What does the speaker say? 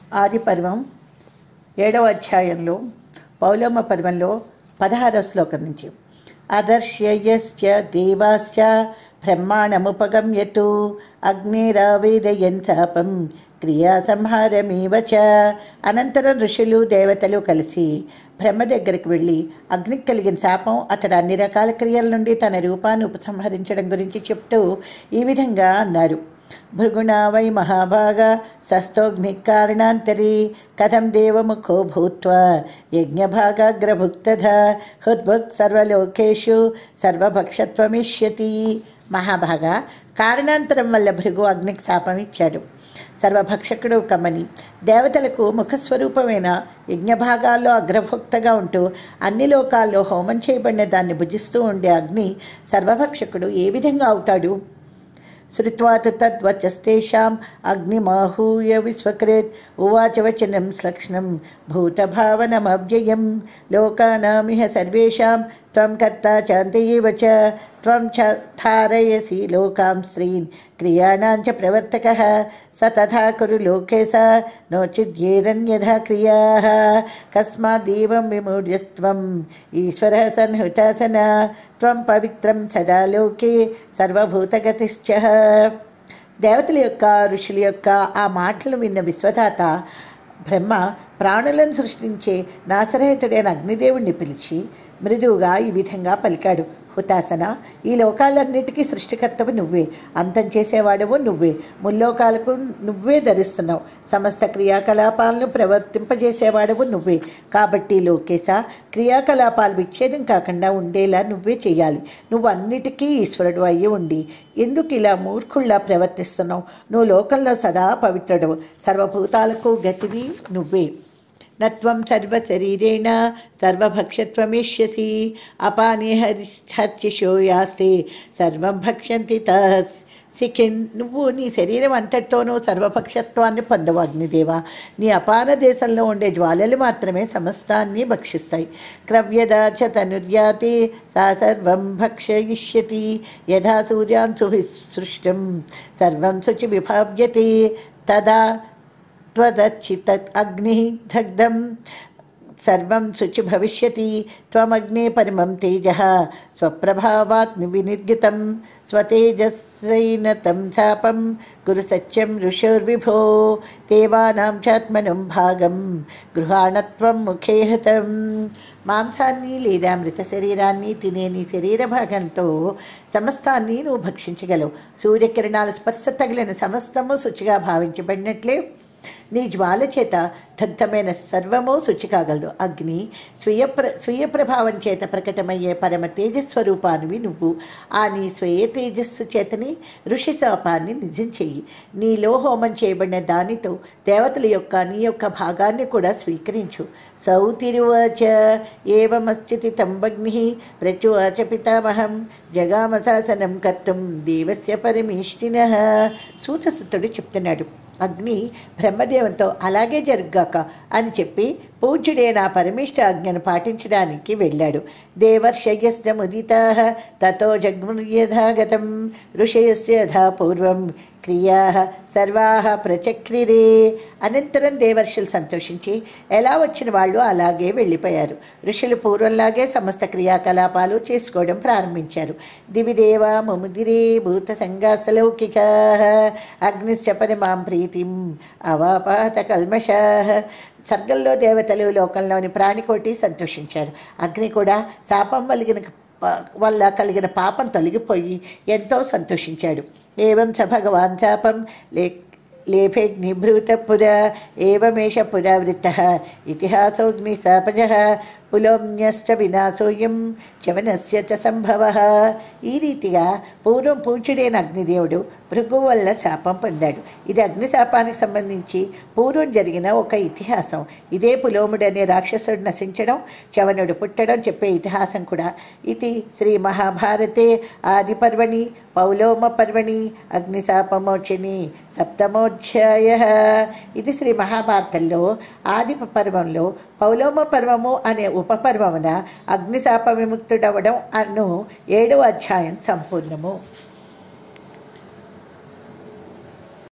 ఆది పర్వం 7వ అధ్యాయంలో పౌలోమ పర్వంలో 16వ శ్లోకం నుంచి అదర్శ్యయశ్చ దేవాశ్చ బ్రహ్మాణముపగమ్యతు అగ్నిరావేదయన్ శాపం క్రియా సంహారమేవ చ. అనంతరం ఋషులు దేవతలు కలిసి బ్రహ్మ దగ్గరికి వెళ్ళి అగ్నికి కలిగిన శాపం అతడు అన్ని రకాల క్రియల నుండి తన రూపాన్ని ఉపసంహరించడం గురించి చెప్తూ ఈ విధంగా అన్నారు. భృగుణా వై మహాభాగ సస్తోగ్ని కారణాంతరీ కథం దేవముఖో భూత్వా యజ్ఞభాగాగ్రభుక్తథ హుద్భుక్ సర్వలోకేషు సర్వభక్షత్వమిష్యతి. మహాభాగ, కారణాంతరం వల్ల భృగు అగ్నికి శాపం ఇచ్చాడు. సర్వభక్షకుడు కమ్మని దేవతలకు ముఖస్వరూపమైన యజ్ఞభాగాల్లో అగ్రభోక్తగా ఉంటూ అన్ని లోకాల్లో హోమం చేయబడిన దాన్ని భుజిస్తూ ఉండే అగ్ని సర్వభక్షకుడు ఏ విధంగా అవుతాడు? శ్రుత్వా తు తద్వచస్తేషాం అగ్నిమాహూయ విశ్వకృత్ ఉవాచ వచనం శ్లక్ష్ణం భూతభావనమవ్యయం లోకానామిహ సర్వేషాం త్వం కర్తా చాంతయేవ చ త్వం చ ధారయసి లోకాం స్త్రీన్ క్రియాణాం చ ప్రవర్తకః స తథా కురు లోకేశ నోచిద్యేరన్యథా క్రియాః కస్మాదేవం విమూఢ్యస్త్వం ఈశ్వరః సన్హృతాసన త్వం పవిత్రం సదా లోకే సర్వభూతగతిశ్చ. దేవతల యొక్క ఋషుల యొక్క ఆ మాటలు విన్న విశ్వదాత బ్రహ్మ ప్రాణులను సృష్టించే నాసరహితుడైన అగ్నిదేవుణ్ణి పిలిచి మృదువుగా ఈ విధంగా పలికాడు. హుతాసన, ఈ లోకాలన్నిటికీ సృష్టికర్తవు నువ్వే, అంతం చేసేవాడవు నువ్వే, ముల్లోకాలకు నువ్వే ధరిస్తున్నావు, సమస్త క్రియాకలాపాలను ప్రవర్తింపజేసేవాడవు నువ్వే. కాబట్టి లోకేశ, క్రియాకలాపాలు విచ్ఛేదం కాకుండా ఉండేలా నువ్వే చేయాలి. నువ్వు అన్నిటికీ ఈశ్వరుడు అయ్యి ఉండి ఎందుకు ఇలా మూర్ఖుల్లా ప్రవర్తిస్తున్నావు? నువ్వు లోకంలో సదా పవిత్రుడు, సర్వభూతాలకు గతివి నువ్వే. నత్వం సర్వశరీరేణ సర్వభక్షత్వమిష్యసి అపానే హర్చిషో యాస్తే సర్వం భక్ష్యంతి సిఖిన్. నువ్వు నీ శరీరం అంతటితోనూ సర్వభక్షత్వాన్ని పొందవు అగ్నిదేవా. నీ అపాన దేశంలో ఉండే జ్వాలలు మాత్రమే సమస్తాన్ని భక్షిస్తాయి. క్రవ్యదాచ తనుర్యాతి సా సర్వం భక్షయిష్యతి యథా సూర్యాన్ సుసృష్టం సర్వం శుచి విభావ్యతే తదా త్వదచ్చిత అగ్ని దగ్ధం సర్వం శుచి భవిష్యతి. త్వమగ్నే పరమం తేజః స్వప్రభావాత్ వినిర్గితం స్వతేజస్సైనతం శాపం గురు సత్యం ఋషుర్విభో దేవానాం చాత్మనం భాగం గృహాణత్వం ముఖే హతం. మాంసాన్ని లేదా మృత శరీరాన్ని తినే నీ శరీర భాగంతో సమస్తాన్ని నువ్వు భక్షించగలవు. సూర్యకిరణాల స్పర్శ తగిలిన సమస్తము శుచిగా భావించబడినట్లే నీ జ్వాల చేత దగ్ధమైన సర్వము శుచి కాగలదు. అగ్ని స్వీయ ప్రభావం చేత ప్రకటమయ్యే పరమ తేజస్వరూపానివి నువ్వు. ఆ నీ స్వీయ తేజస్సు చేతని ఋషి శాపాన్ని నిజం చెయ్యి. నీలో హోమం చేయబడిన దానితో దేవతల యొక్క నీ యొక్క భాగాన్ని కూడా స్వీకరించు. సౌతిరువాచ ఏవమస్థితి తంబగ్ని ప్రచువాచ పితామహం జగామశాసనం కర్తుం దేవస్య పరమేష్టినః. సూతసుతుడు చెప్తున్నాడు, అగ్ని బ్రహ్మదేవంతో అలాగే జరుగ్గాక అని చెప్పి పూజ్యుడైన పరమేష్ఠ ఆజ్ఞను పాటించడానికి వెళ్ళాడు. దేవర్షయస్ముదితా తతో జగ్ముర్యథాగతం ఋషయస్య యథా పూర్వం క్రియా సర్వా ప్రచక్రిరే. అనంతరం దేవర్షులు సంతోషించి ఎలా వచ్చిన వాళ్ళు అలాగే వెళ్ళిపోయారు. ఋషులు పూర్వంలాగే సమస్త క్రియాకలాపాలు చేసుకోవడం ప్రారంభించారు. దివిదేవా ముముదిరే భూత సంగాసలౌకికా అగ్నిశ్చ పరమాం ప్రీతిం అవాపాత కల్మషా. స్వర్గంలో దేవతలు, లోకంలోని ప్రాణికోటి సంతోషించారు. అగ్ని కూడా శాపం వల్ల కలిగిన పాపం తొలగిపోయి ఎంతో సంతోషించాడు. ఏవం చ భగవాన్ శాపం లేఫేగ్నిభృతపుర ఏవమేష పురావృత్తః ఇతిహాసోగ్ని శాపజః పులోమ్యశ్చ వినాశోయం చవనస్య చ సంభవః. ఈ రీతిగా పూర్వం పూజ్యుడైన అగ్నిదేవుడు భృగు వల్ల శాపం పొందాడు. ఇది అగ్నిశాపానికి సంబంధించి పూర్వం జరిగిన ఒక ఇతిహాసం. ఇదే పులోముడనే రాక్షసుడు నశించడం, చవనుడు పుట్టడం చెప్పే ఇతిహాసం కూడా. ఇది శ్రీ మహాభారతే ఆది పర్వణి పౌలోమ పర్వణి అగ్నిశాపమోచని సప్తమోధ్యాయః. ఇది శ్రీ మహాభారతంలో ఆది పర్వంలో పౌలోమ పర్వము అనే ఉపపర్వమున అగ్నిశాప విముక్తుడవడం అను 7వ అధ్యాయం సంపూర్ణము.